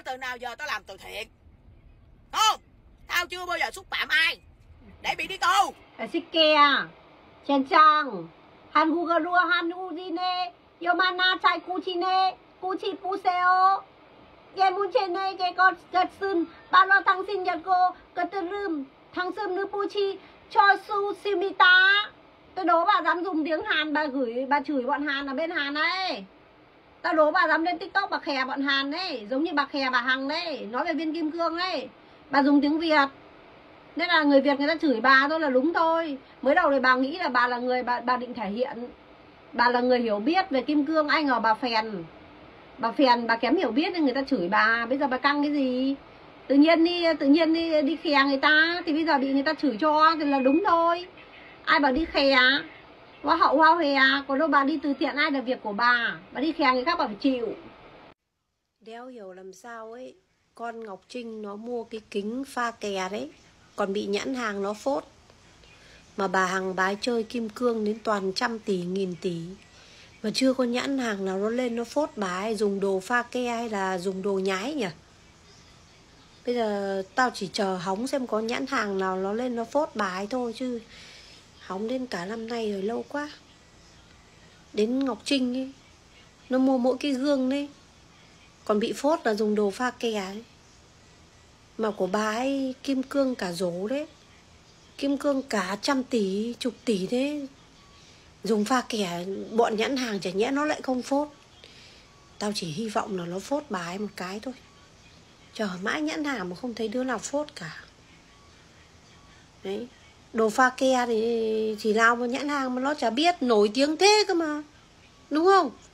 Tao từ nào giờ tao làm từ thiện không? Tao chưa bao giờ xúc phạm ai để bị đi tù. Sike chen chang han gugarua han ujine yomana chai kuchine kuchi puseo ye munchene ke con gatsun balo thang sin yago gaturum thang sum nu puchi cho su simita. Tôi đố bà dám dùng tiếng Hàn, bà chửi bọn Hàn ở bên Hàn đấy. Tao đố bà dám lên TikTok bà khè bọn Hàn đấy, giống như bà khè bà Hằng đấy, nói về viên kim cương đấy. Bà dùng tiếng Việt. Nên là người Việt người ta chửi bà thôi là đúng thôi. Mới đầu thì bà nghĩ là bà là người bà định thể hiện bà là người hiểu biết về kim cương, ai ngờ bà phèn. Bà kém hiểu biết nên người ta chửi bà. Bây giờ bà căng cái gì? Tự nhiên đi khè người ta thì bây giờ bị người ta chửi cho thì là đúng thôi. Ai bảo đi khè hoa hậu hoa hòe, còn đâu bà đi từ thiện ai là việc của bà đi khè người khác bà phải chịu. Đéo hiểu làm sao ấy, con Ngọc Trinh nó mua cái kính pha kè đấy, còn bị nhãn hàng nó phốt. Mà bà Hằng bái chơi kim cương đến toàn trăm tỷ nghìn tỷ, mà chưa có nhãn hàng nào nó lên nó phốt bà ấy dùng đồ pha ke hay là dùng đồ nhái nhỉ. Bây giờ tao chỉ chờ hóng xem có nhãn hàng nào nó lên nó phốt bà ấy thôi, chứ hóng đến cả năm nay rồi, lâu quá. Đến Ngọc Trinh ấy, nó mua mỗi cái gương đấy còn bị phốt là dùng đồ pha kè ấy. Mà của bà ấy kim cương cả rổ đấy, kim cương cả trăm tỷ, chục tỷ đấy, dùng pha kè bọn nhãn hàng chả nhẽ nó lại không phốt. Tao chỉ hy vọng là nó phốt bà ấy một cái thôi. Chờ mãi nhãn hàng mà không thấy đứa nào phốt cả. Đấy, đồ pha ke thì nào mà nhãn hàng mà nó chả biết, nổi tiếng thế cơ mà, đúng không?